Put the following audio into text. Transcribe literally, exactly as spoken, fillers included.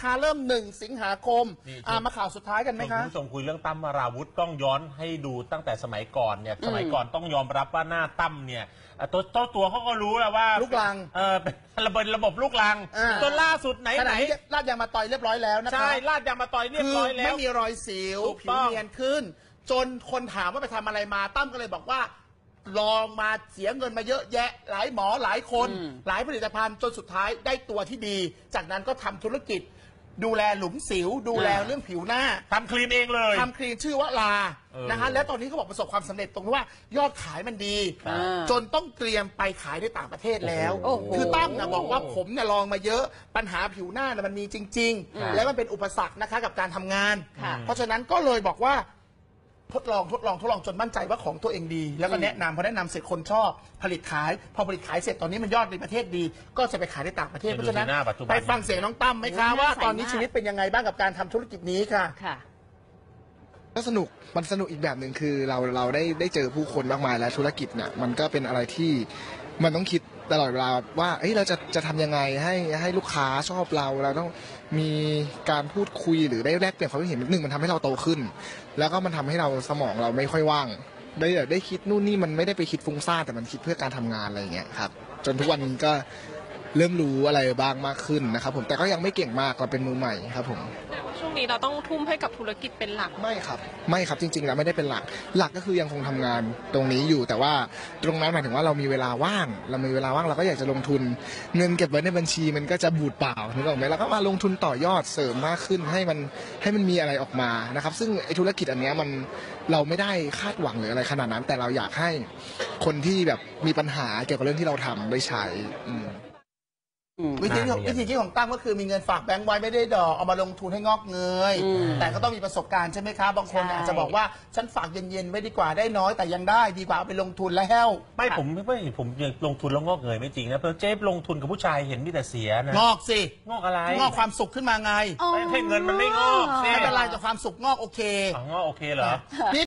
คะเริ่มหนึ่งสิงหาคมอ่ามาข่าวสุดท้ายกันไหมคะคุณผู้ชมคุยเรื่องตั้มวราวุธต้องย้อนให้ดูตั้งแต่สมัยก่อนเนี่ยสมัยก่อนต้องยอมรับว่าหน้าตั้มเนี่ยตัวเจ้าตัวเขาก็รู้แล้วว่าลูกลังเออเป็นระบบระบบลูกลังจนล่าสุดไหนไหนลาดยางมาต่อยเรียบร้อยแล้วนะคะใช่ลาดยางมาต่อยเรียบร้อยแล้วไม่มีรอยสิวผิวเนียนขึ้นจนคนถามว่าไปทำอะไรมาตั้มก็เลยบอกว่าลองมาเสียเงินมาเยอะแยะหลายหมอหลายคนหลายผลิตภัณฑ์จนสุดท้ายได้ตัวที่ดีจากนั้นก็ทำธุรกิจดูแลหลุมสิวดูแลเรื่องผิวหน้าทำครีมเองเลยทำครีมชื่อว่าลานะคะแล้วตอนนี้เขาบอกประสบความสำเร็จตรงที่ว่ายอดขายมันดีจนต้องเตรียมไปขายในต่างประเทศแล้วคือตั้มนะบอกว่าผมเนี่ยลองมาเยอะปัญหาผิวหน้านะมันมีจริงๆแล้วมันเป็นอุปสรรคนะคะกับการทำงานเพราะฉะนั้นก็เลยบอกว่าทดลองทดลองทดลองจนมั่นใจว่าของตัวเองดีแล้วก็แนะนำพอแนะนำเสร็จคนชอบผลิตขายพอผลิตขายเสร็จตอนนี้มันยอดในประเทศดีก็จะไปขายในต่างประเทศเพราะฉะนั้นไปฟังเสียงน้องตั้มไหมคะว่าตอนนี้ชีวิตเป็นยังไงบ้างกับการทำธุรกิจนี้ค่ะก็สนุกมันสนุกอีกแบบหนึ่งคือเราเราได้ได้เจอผู้คนมากมายและธุรกิจเนี่ยมันก็เป็นอะไรที่มันต้องคิดตลอดเวลาว่าเอ้ยเราจะจะทำยังไงให้ให้ลูกค้าชอบเราเราต้องมีการพูดคุยหรือได้แลกเปลี่ยนความคิดเห็นหนึ่งมันทำให้เราโตขึ้นแล้วก็มันทำให้เราสมองเราไม่ค่อยว่างได้ได้คิดนู่นนี่มันไม่ได้ไปคิดฟุ้งซ่านแต่มันคิดเพื่อการทำงานอะไรอย่างเงี้ยครับจนทุกวันนี้ก็เริ่มรู้อะไรบ้างมากขึ้นนะครับผมแต่ก็ยังไม่เก่งมากเราเป็นมือใหม่ครับผมช่วงนี้เราต้องทุ่มให้กับธุรกิจเป็นหลักไม่ครับไม่ครับจริงๆแล้วไม่ได้เป็นหลักหลักก็คือยังคงทำงานตรงนี้อยู่แต่ว่าตรงนั้นหมายถึงว่าเรามีเวลาว่างเรามีเวลาว่างเราก็อยากจะลงทุนเงินเก็บไว้ในบัญชีมันก็จะบูดเปล่าถูกต้องไหมเราก็มาลงทุนต่อยอดเสริมมากขึ้นให้มันให้มันมีอะไรออกมานะครับซึ่งไอ้ธุรกิจอันนี้มันเราไม่ได้คาดหวังหรืออะไรขนาดนั้นแต่เราอยากให้คนที่แบบมีปัญหาเกี่ยวกับเรื่องที่เราทำได้ใช้วิธีวิธีคิดของตั้มก็คือมีเงินฝากแบงก์ไว้ไม่ได้ดอกเอามาลงทุนให้งอกเงยแต่ก็ต้องมีประสบการณ์ใช่ไหมคะบางคนอาจจะบอกว่าฉันฝากเย็นๆไว้ดีกว่าได้น้อยแต่ยังได้ดีกว่าเอาไปลงทุนแล้วแห้วไม่ผมไม่ผมยังลงทุนแล้วงอกเงยไม่จริงนะเพราะเจ๊ลงทุนกับผู้ชายเห็นมีแต่เสียนะงอกสิงอกอะไรงอกความสุขขึ้นมาไงให้เงินมันไม่งอกไม่เป็นไรแต่ความสุขงอกโอเคงอกโอเคเหรอ